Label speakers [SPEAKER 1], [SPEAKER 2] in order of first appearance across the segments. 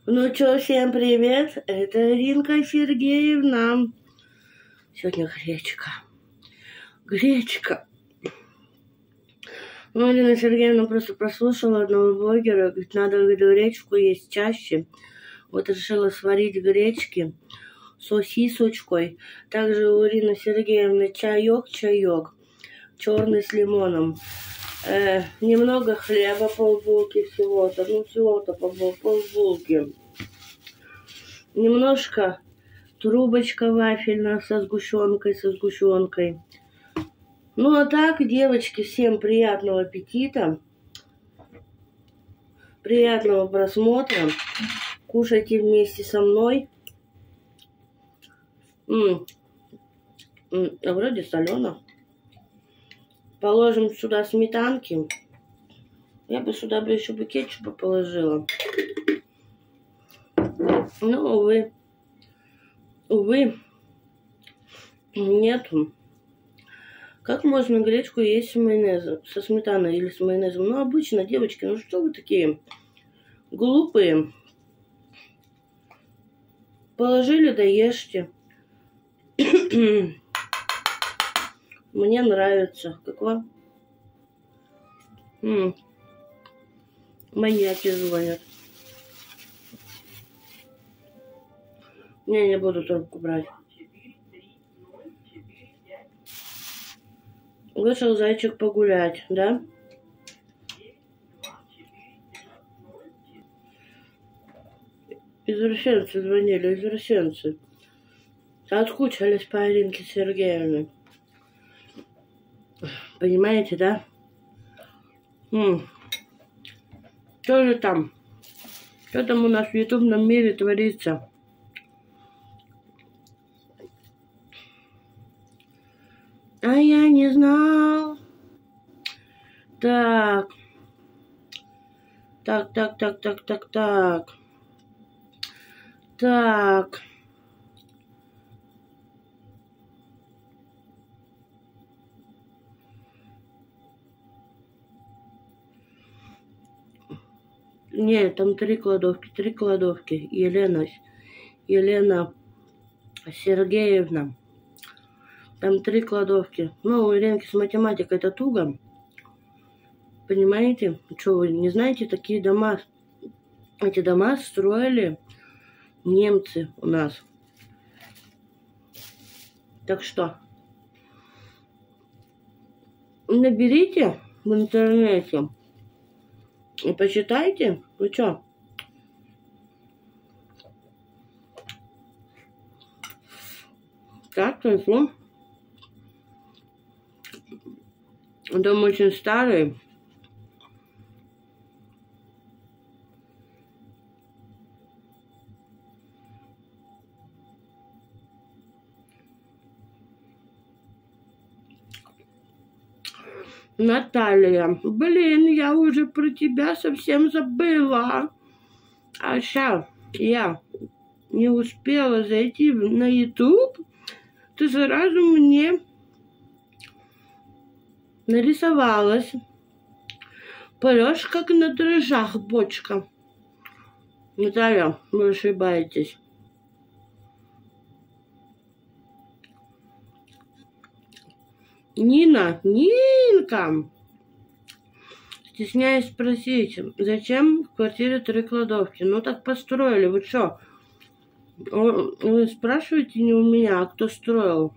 [SPEAKER 1] Ну чё, всем привет, это Иринка Сергеевна. Сегодня гречка. Ну, Ирина Сергеевна просто прослушала одного блогера, говорит, надо, говорит, гречку есть чаще. Вот решила сварить гречки с сосисочкой. Также у Ирины Сергеевны чаек, черный с лимоном. Немного хлеба, полбулки всего-то, всего-то полбулки. Немножко трубочка вафельная со сгущенкой. Ну а так, девочки, всем приятного аппетита, приятного просмотра. Кушайте вместе со мной. Вроде солено. Положим сюда сметанки. Я бы сюда еще кетчупа положила. Но, увы, нету. Как можно гречку есть с майонезом, со сметаной или с майонезом? Ну, обычно, девочки, ну что вы такие глупые? Положили, да ешьте. Мне нравится. Как вам? Маньяки звонят. Не буду трубку брать. Вышел зайчик погулять, да? Извращенцы звонили, извращенцы. Отскучились по Иринке Сергеевне. Понимаете, да? Что же там? Что там у нас в ютубном мире творится? А я не знал. Так. Нет, там три кладовки. Елена Сергеевна. Там 3 кладовки. Ну, у Иринки с математикой это туго. Понимаете? Что, вы не знаете, такие дома? Эти дома строили немцы у нас. Так что, наберите в интернете и почитайте. Вы что? Так, телефон. Дом очень старый. Наталья, блин, я уже про тебя совсем забыла. А сейчас я не успела зайти на YouTube, ты сразу мне нарисовалась. Поешь, как на дрожжах бочка. Наталья, вы ошибаетесь. Нинка, стесняюсь спросить, зачем в квартире 3 кладовки? Ну так построили, вы что? Вы спрашиваете не у меня, а кто строил?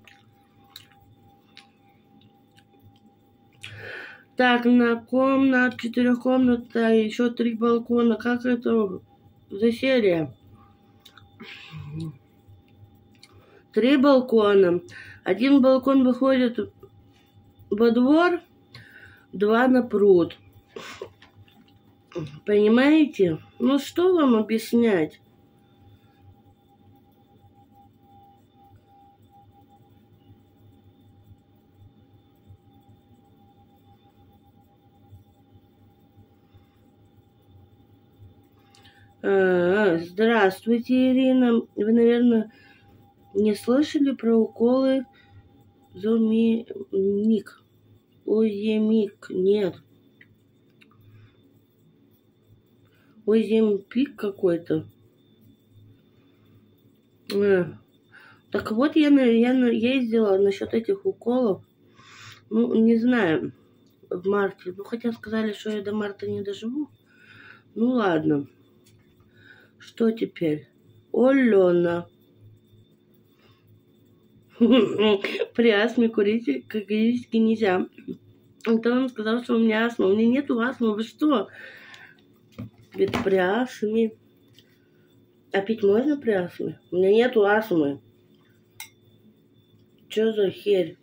[SPEAKER 1] Так, на 4-комната, еще 3 балкона. Как это за серия? 3 балкона. 1 балкон выходит во двор, 2 на пруд. Понимаете? Ну что вам объяснять? Здравствуйте, Ирина. Вы, наверное, не слышали про уколы Зомимик? Оземик? Нет. Озимпик какой-то. Так вот, я ездила насчет этих уколов. Ну, не знаю, в марте. Ну, хотя сказали, что я до марта не доживу. Ну, ладно. Что теперь? Алена. При астме курить категорически нельзя. Антон сказал, что у меня астма. У меня нету астмы. Вы что? Ведь при астме. А пить можно при астме? У меня нету астмы. Чё за херь?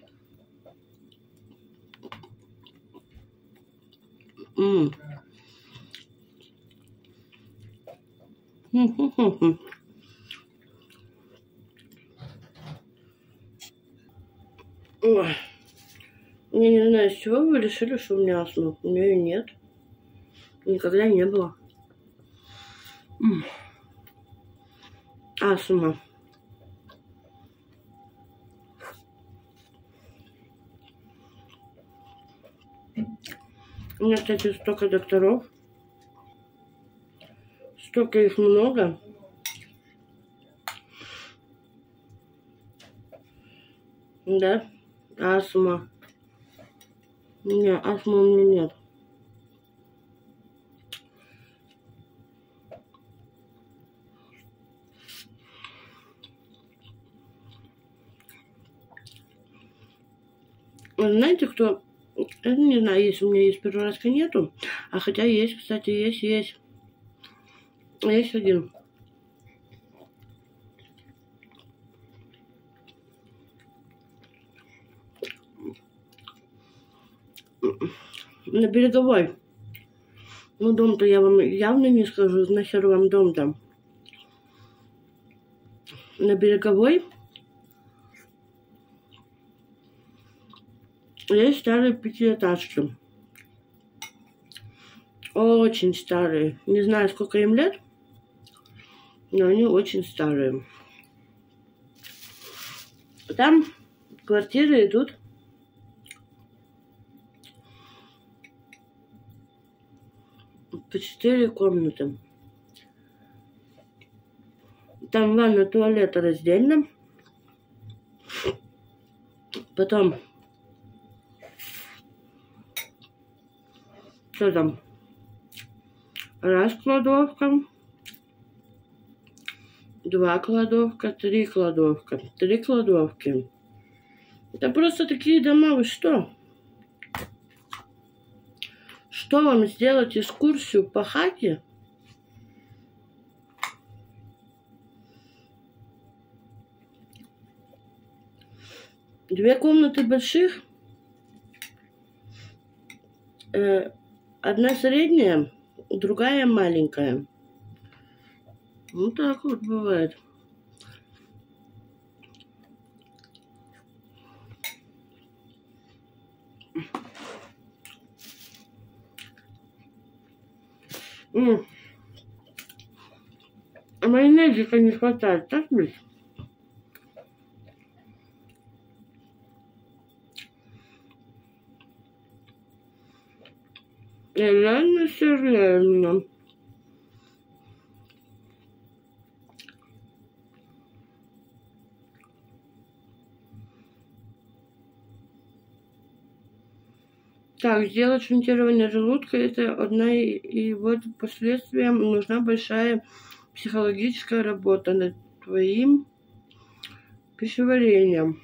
[SPEAKER 1] Ой. Я не знаю, с чего вы решили, что у меня астма. У меня ее нет. Никогда не было. Астма. У меня, кстати, столько докторов. Столько их много. Да? Астма. Не, астмы у меня нет. Вы знаете, кто... Я не знаю, если у меня есть переростка нету. А хотя есть, кстати, есть. Есть один. На Береговой. Ну, дом-то я вам явно не скажу. Нахер вам дом там. На Береговой есть старые пятиэтажки. Очень старые. Не знаю, сколько им лет, но они очень старые. Там квартиры идут по 4 комнаты. Там ванна, туалет раздельно. Потом... Что там? Раз кладовка. 2 кладовка. 3 кладовка. 3 кладовки. Это просто такие дома. Вы что? Что вам сделать экскурсию по хате? Две комнаты больших. Одна средняя, другая маленькая. Ну так вот бывает. А майонезика не хватает, так ведь? Реально серьезно. Так, сделать шунтирование желудка — это одна, и вот последствиям нужна большая психологическая работа над твоим пищеварением.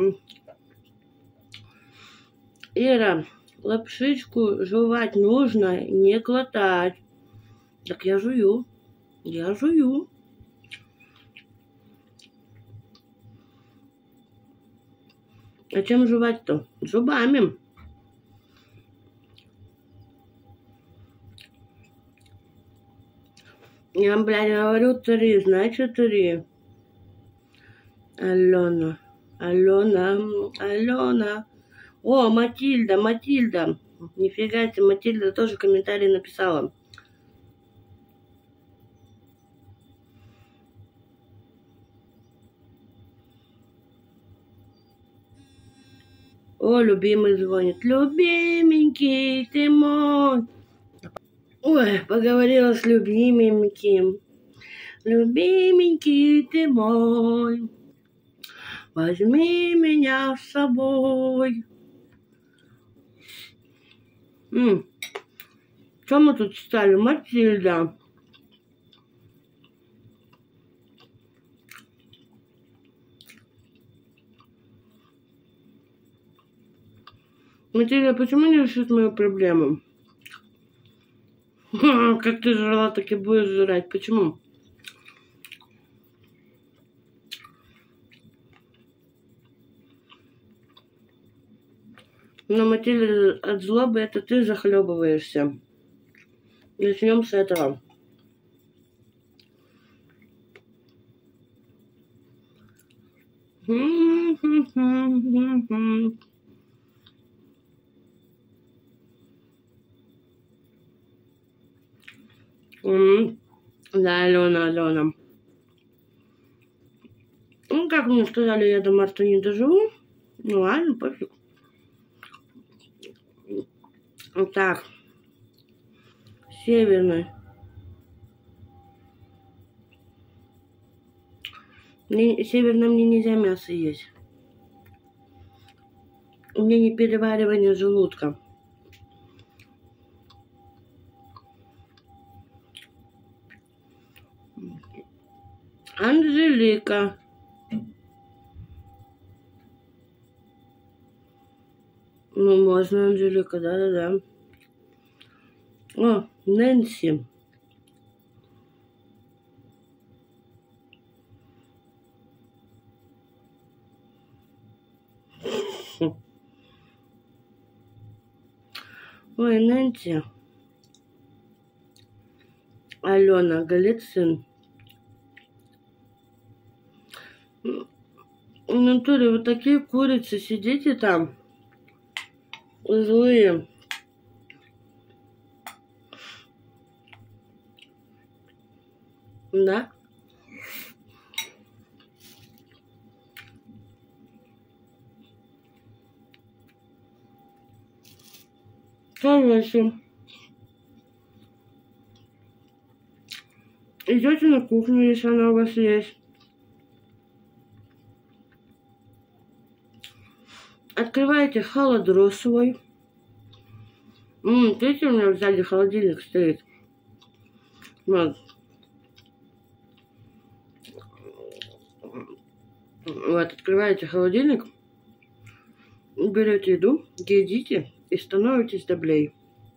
[SPEAKER 1] Ира, лапшичку жевать нужно, не глотать. Так я жую. Я жую. А чем жевать-то? Зубами. Я вам, блядь, говорю 3, значит 3. Алена. О, Матильда. Нифига себе, Матильда тоже комментарий написала. О, любимый звонит. Любименький ты мой. Ой, поговорила с любименьким. Любименький ты мой, возьми меня с собой. Что мы тут читали? Матильда. Матильда, почему не решит мою проблему? Как ты жрала, так и будешь жрать. Почему? Но, Матильда, от злобы это ты захлебываешься. Начнем с этого. Да, Алена. Ну, как мне сказали, я до марта не доживу. Ну ладно, пофиг. Так. Северный. Северно мне нельзя мясо есть. У меня не переваривание желудка. Анжелика. Ну, можно, Анжелика, да. О, Нэнси. Ой, Нэнси. Алена Голицын. В натуре вот такие курицы, сидите там. Злые. Да? Короче. Идете на кухню, если она у вас есть. Открываете холодрос свой. Видите, у меня сзади холодильник стоит. Вот. Вот, открываете холодильник, берете еду, едите и становитесь добрей.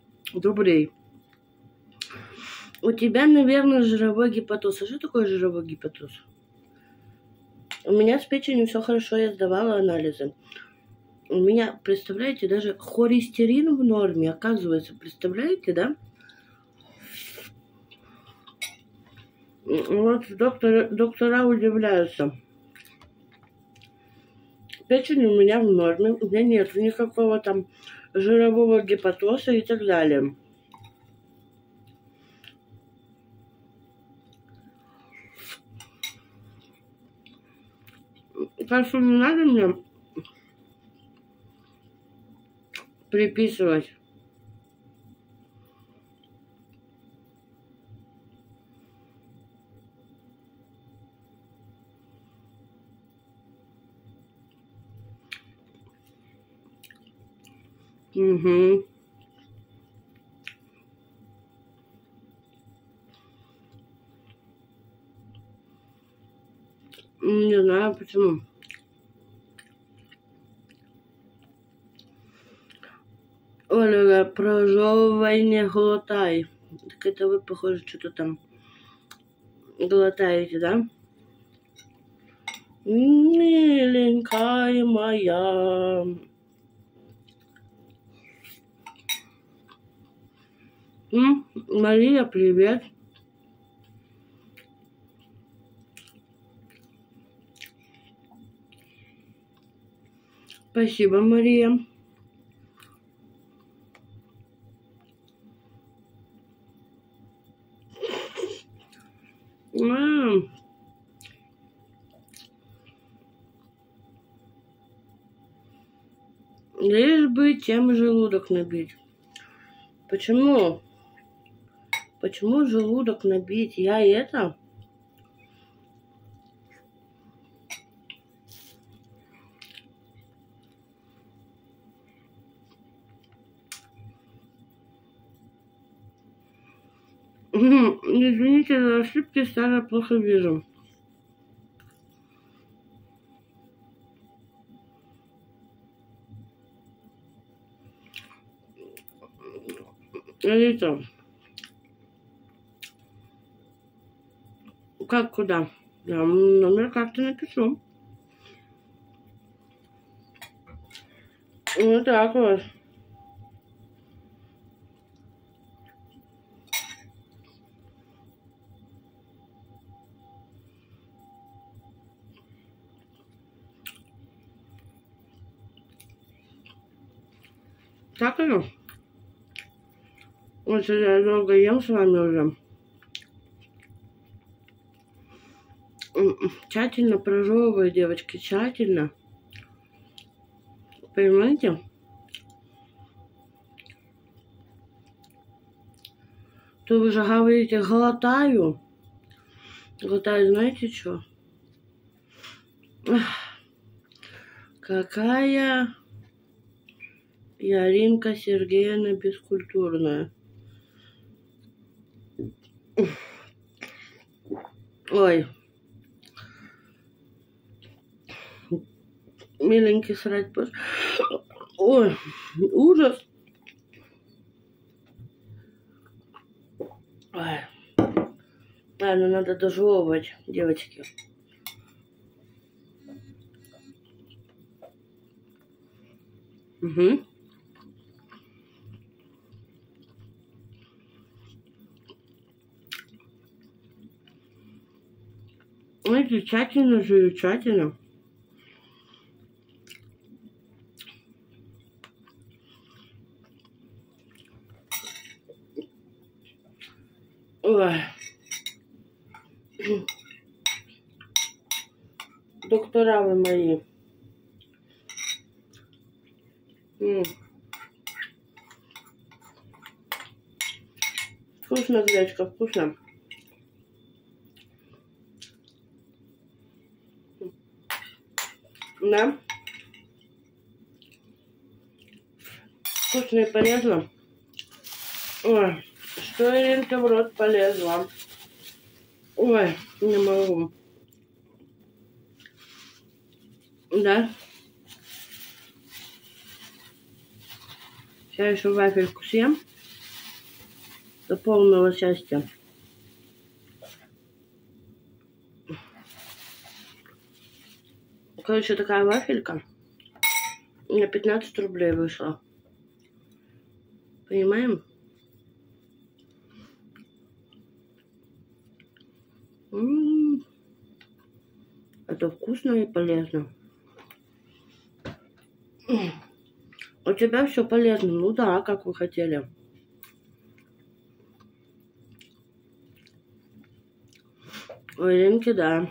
[SPEAKER 1] У тебя, наверное, жировой гепатоз. А что такое жировой гепатоз? У меня с печенью все хорошо, я сдавала анализы. У меня, представляете, даже холестерин в норме, оказывается, представляете, да? Вот доктора удивляются. Печень у меня в норме, у меня нет никакого там жирового гепатоза и так далее. Так что не надо мне приписывать. Угу. Не знаю почему. Оля, прожевывай, не глотай. Так это вы, похоже, что-то там глотаете, да? Миленькая моя. Мария, привет. Спасибо, Мария. Лишь бы тем желудок набить. Почему? Почему желудок набить? Я это... Извините за ошибки, старое плохо вижу. Алиса, как куда? Я вам номер как-то напишу. Вот так вот. Так оно. Вот я долго ем с вами уже. Тщательно прожевываю, девочки, тщательно. Понимаете? То вы же говорите, глотаю. Глотаю, знаете что? Какая Яринка Сергеевна бескультурная. Ой. Миленький срать. Ой, ужас. Ой. Ладно, надо дожевывать, девочки. Угу. Знаете, тщательно жую, тщательно. Ой. Доктора вы мои. Вкусно, гречка, вкусно. Да? Вкусно и полезно. Ой, что Иринка в рот полезла. Ой, не могу. Да? Сейчас еще вафельку съем. До полного счастья. Короче, такая вафелька на 15 рублей вышла. Понимаем? Это вкусно и полезно. У тебя все полезно. Ну да, как вы хотели. У Иринки, да.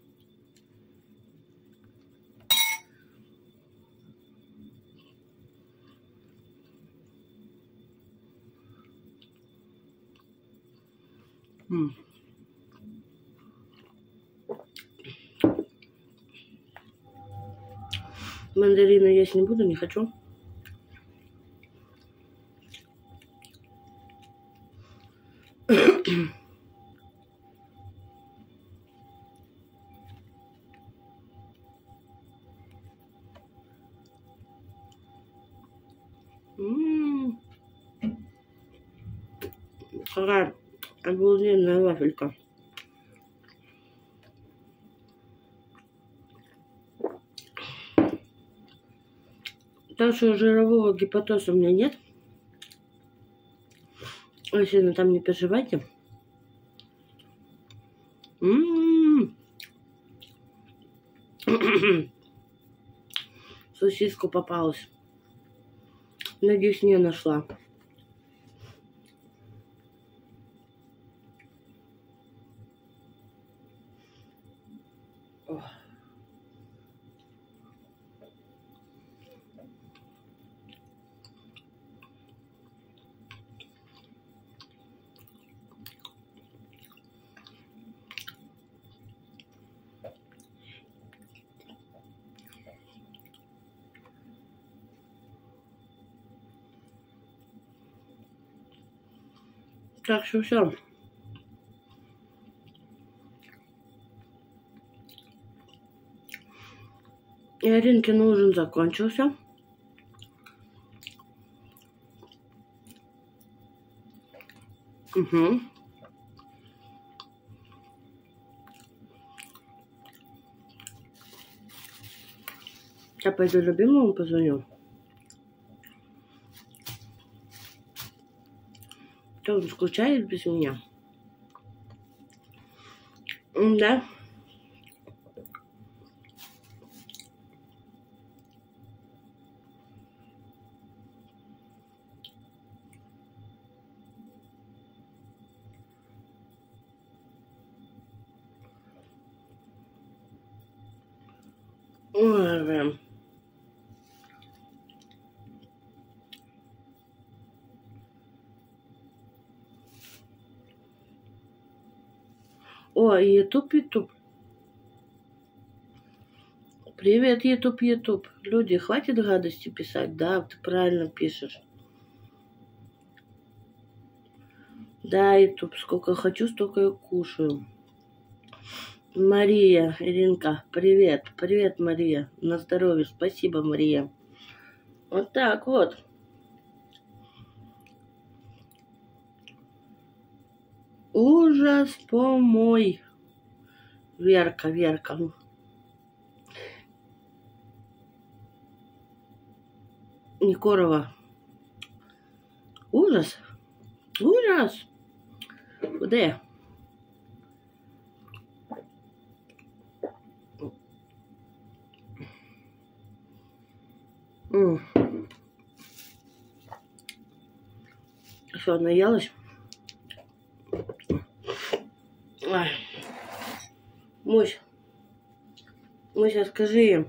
[SPEAKER 1] Мандарины есть не буду, не хочу. Какая обалденная вафелька. Так что жирового гепатоза у меня нет. Вы сильно там не переживайте. Сосиску попалась. Надеюсь, не нашла. Так что все. И Аринкин ужин закончился. Угу. Я пойду любимому позвоню. То он скучает без меня. Да. Ой, прям. О, YouTube. Привет, YouTube. Люди, хватит гадости писать. Да, ты правильно пишешь. Да, YouTube, сколько хочу, столько и кушаю. Мария, Иринка, привет. Привет, Мария. На здоровье. Спасибо, Мария. Вот так вот. Ужас помой. Верка. Никорова. Ужас. Куда? Что, наелась? Ой. Муся, скажи им.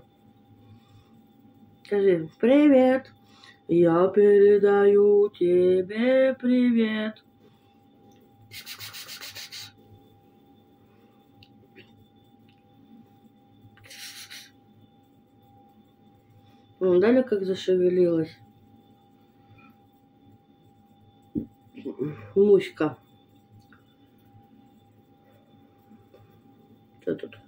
[SPEAKER 1] Скажи, привет. Я передаю тебе привет. Дали как зашевелилась. Муська. Что тут?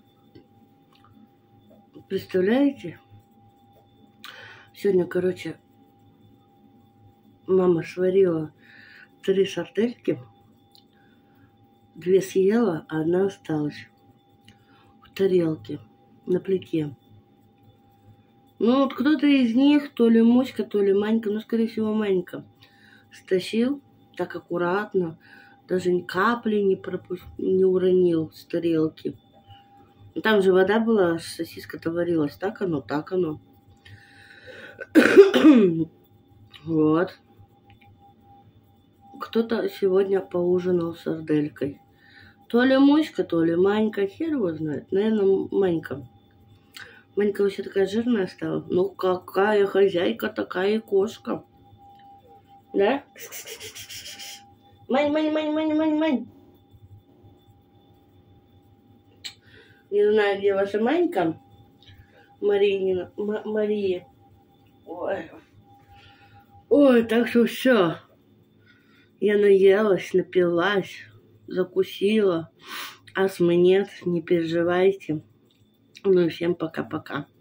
[SPEAKER 1] Представляете? Сегодня, короче, мама сварила 3 сардельки. 2 съела, а 1 осталась в тарелке на плите. Ну вот кто-то из них, то ли Муська, то ли Манька, ну скорее всего Манька, стащил так аккуратно, даже ни капли не уронил с тарелки. Там же вода была, сосиска-то варилась, так оно. Вот. Кто-то сегодня поужинал сарделькой. То ли Муська, то ли Манька, хер его знает. Наверное, Манька. Манька вообще такая жирная стала. Ну, какая хозяйка, такая и кошка. Да? Мань. Не знаю, где ваша Манька. Мария. Ой, так что все. Я наелась, напилась, закусила. Астмы нет, не переживайте. Ну и всем пока-пока.